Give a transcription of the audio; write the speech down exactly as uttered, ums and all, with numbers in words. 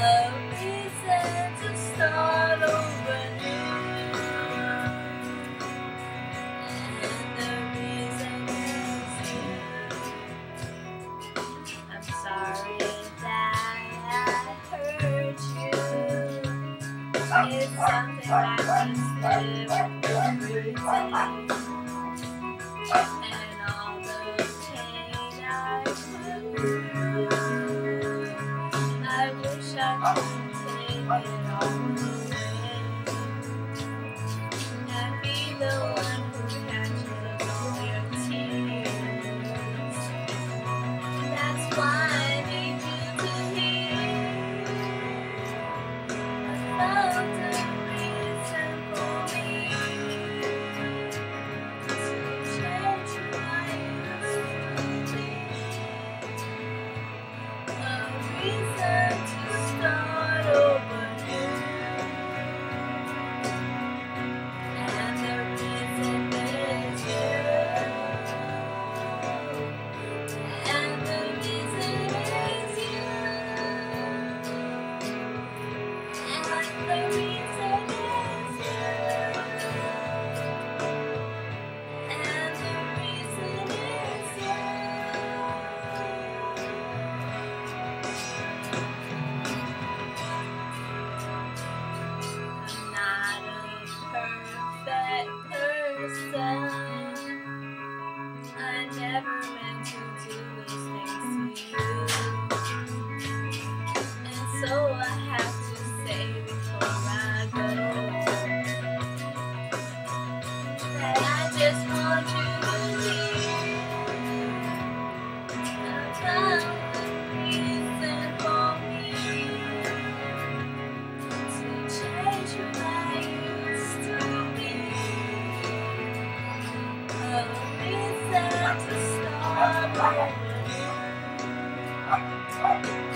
a reason to start over new. And the reason is you. I'm sorry that I hurt you. It's something I just live every day. And all the pain I put through, I wish I could take it all away and be the one who catches all your tears. That's why I need you to hear. I found a reason for me to change who I used to be. A reason to start over new. And the reason is you. And the reason is you. And the reason is you. And the reason is you. I'm not a perfect person. I never meant to do those things to you. And so I have to say before I go that I just want you to hear. I found a reason for me to change who I used to be. A reason to start over.